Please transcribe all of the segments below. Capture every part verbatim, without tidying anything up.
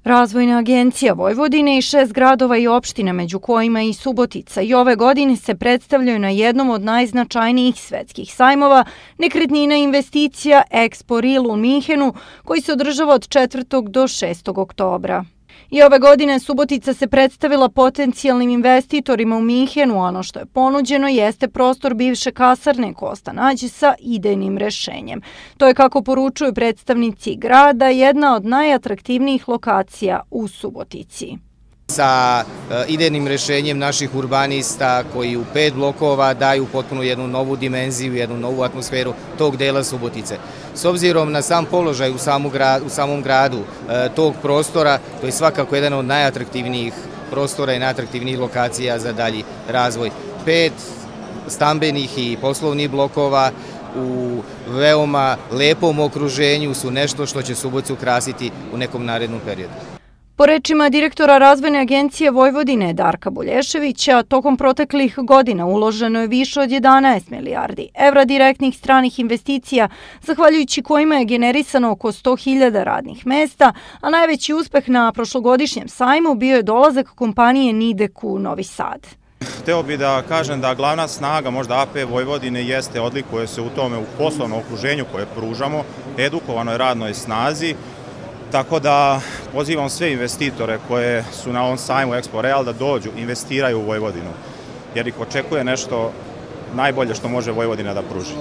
Razvojna agencija Vojvodine i šest gradova i opština, među kojima i Subotica, i ove godine se predstavljaju na jednom od najznačajnijih svetskih sajmova nekretnina i investicija Expo Real u Minhenu, koji se održava od četvrtog do šestog oktobra. I ove godine Subotica se predstavila potencijalnim investitorima u Minhenu, a ono što je ponuđeno jeste prostor bivše kasarne Kosta Nađe sa idejnim rešenjem. To je, kako poručuju predstavnici grada, jedna od najatraktivnijih lokacija u Subotici. Sa idejnim rešenjem naših urbanista koji u pet blokova daju potpuno jednu novu dimenziju, jednu novu atmosferu tog dela Subotice. S obzirom na sam položaj u samom gradu tog prostora, to je svakako jedan od najatraktivnijih prostora i najatraktivnijih lokacija za dalji razvoj. Pet stambenih i poslovnih blokova u veoma lepom okruženju su nešto što će Suboticu krasiti u nekom narednom periodu. Po rečima direktora Razvojne agencije Vojvodine Darka Bulješevića, tokom proteklih godina uloženo je više od jedanaest milijardi evra direktnih stranih investicija, zahvaljujući kojima je generisano oko sto hiljada radnih mesta, a najveći uspeh na prošlogodišnjem sajmu bio je dolazak kompanije Nidek u Novi Sad. Hteo bih da kažem da glavna snaga možda A P Vojvodine jeste, odlikuje se u tome u poslovnom okruženju koje pružamo, edukovanoj radnoj snazi. Tako da pozivam sve investitore koje su na ovom sajmu Expo Real da dođu, investiraju u Vojvodinu, jer ih očekuje nešto najbolje što može Vojvodina da pruži.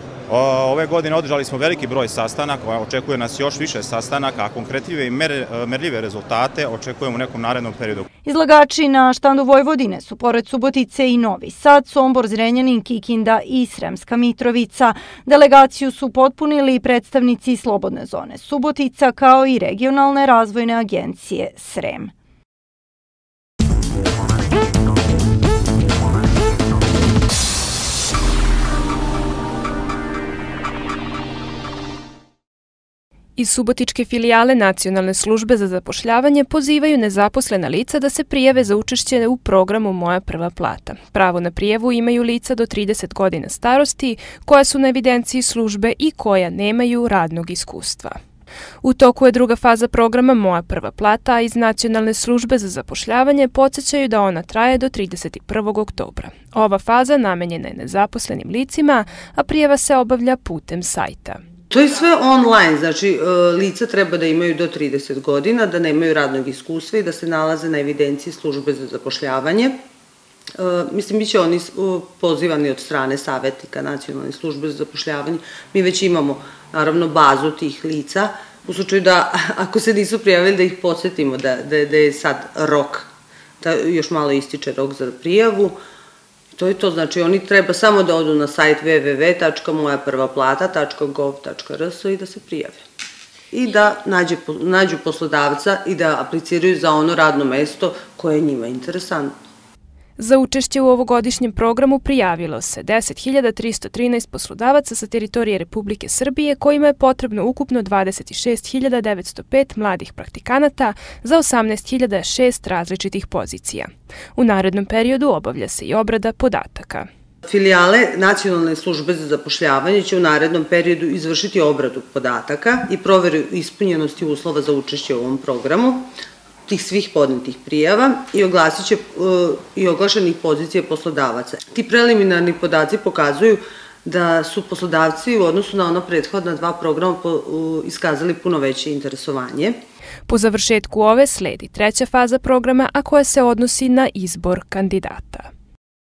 Ove godine održali smo veliki broj sastanaka, očekuje nas još više sastanaka, a konkretive i merljive rezultate očekujemo u nekom narednom periodu. Izlagači na štandu Vojvodine su pored Subotice i Novi Sad, Sombor, Zrenjanin, Kikinda i Sremska Mitrovica. Delegaciju su potpunili predstavnici Slobodne zone Subotica kao i regionalne razvojne agencije Srem. Iz subotičke filijale Nacionalne službe za zapošljavanje pozivaju nezaposlena lica da se prijave za učešće u programu Moja prva plata. Pravo na prijavu imaju lica do trideset godina starosti, koja su na evidenciji službe i koja nemaju radnog iskustva. U toku je druga faza programa Moja prva plata, a iz Nacionalne službe za zapošljavanje podsjećaju da ona traje do trideset prvog oktobra. Ova faza namenjena je nezaposlenim licima, a prijava se obavlja putem sajta. To je sve online, znači lica treba da imaju do trideset godina, da nemaju radnog iskustva i da se nalaze na evidenciji službe za zapošljavanje. Mislim, bit će oni pozivani od strane savjetnika Nacionalne službe za zapošljavanje. Mi već imamo, naravno, bazu tih lica, u slučaju da, ako se nisu prijavili, da ih podsjetimo da je sad rok, da još malo ističe rok za prijavu. To je to, znači oni treba samo da odu na sajt w w w tačka moja prva plata tačka gov tačka r s i da se prijave. I da nađu poslodavca i da apliciraju za ono radno mesto koje je njima interesantno. Za učešće u ovogodišnjem programu prijavilo se deset hiljada tristo trinaest poslodavaca sa teritorije Republike Srbije, kojima je potrebno ukupno dvadeset šest hiljada devetsto pet mladih praktikanata za osamnaest hiljada šest različitih pozicija. U narednom periodu obavlja se i obrada podataka. Filijale Nacionalne službe za zapošljavanje će u narednom periodu izvršiti obradu podataka i proveru ispunjenosti uslova za učešće u ovom programu, tih svih podnetih prijava i oglasit će i oglašenih pozicija poslodavaca. Ti preliminarni podaci pokazuju da su poslodavci u odnosu na ona prethodna dva programa iskazali puno veće interesovanje. Po završetku ove sledi treća faza programa, a koja se odnosi na izbor kandidata.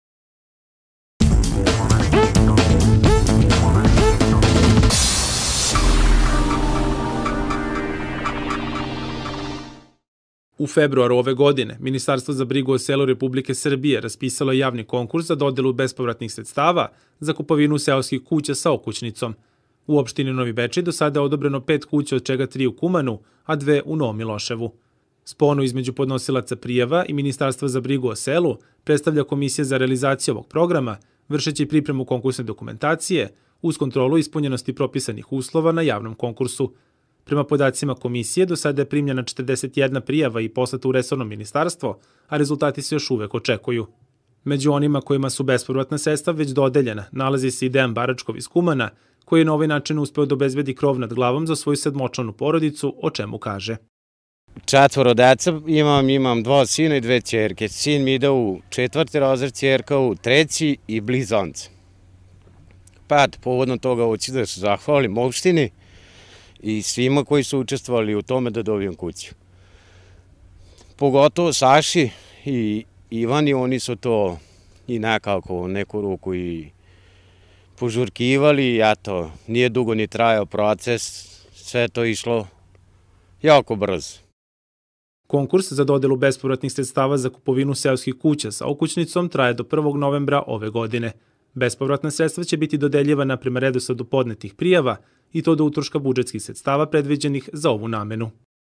U februaru ove godine Ministarstvo za brigu o selu Republike Srbije raspisalo je javni konkurs za dodelu bespovratnih sredstava za kupovinu seoskih kuća sa okućnicom. U opštini Novi Bečej do sada je odobreno pet kuća, od čega tri u Kumanu, a dve u Novom Miloševu. Sponu između podnosilaca prijava i Ministarstva za brigu o selu predstavlja Komisija za realizaciju ovog programa, vršeći pripremu konkursne dokumentacije uz kontrolu ispunjenosti propisanih uslova na javnom konkursu. Prema podacima komisije, do sada je primljena četrdeset jedna prijava i poslata u resorno ministarstvo, a rezultati se još uvek očekuju. Među onima kojima su bespovratna sredstva već dodeljena nalazi se i Dejan Baračkov iz Kumana, koji je na ovaj način uspeo da obezbedi krov nad glavom za svoju sedmočlanu porodicu, o čemu kaže. četvoro deca imam, imam dva sina i dve ćerke. Sin mi ide u četvrti razred, ćerka u treći i blizance. Pa, povodno toga hoću da se zahvalim opštini i svima koji su učestvovali u tome da dobijem kuću. Pogotovo Saši i Ivani, oni su to i nekako u neku ruku i požurkivali i eto, nije dugo ni trajao proces, sve to išlo jako brzo. Konkurs za dodelu bespovratnih sredstava za kupovinu seoskih kuća sa okućnicom traje do prvog novembra ove godine. Bespovratna sredstva će biti dodeljivana prema redosledu podnetih prijava i to do utroška budžetskih sredstava predviđenih za ovu namenu.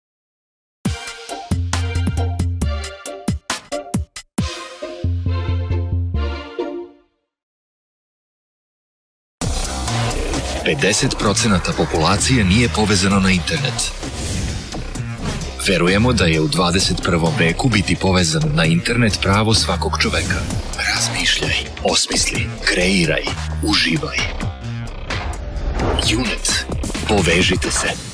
pedeset procenata populacije nije povezano na internet. Verujemo da je u dvadeset prvom veku biti povezan na internet pravo svakog čoveka. Razmišljaj, osmisli, kreiraj, uživaj. Unet. Povežite se.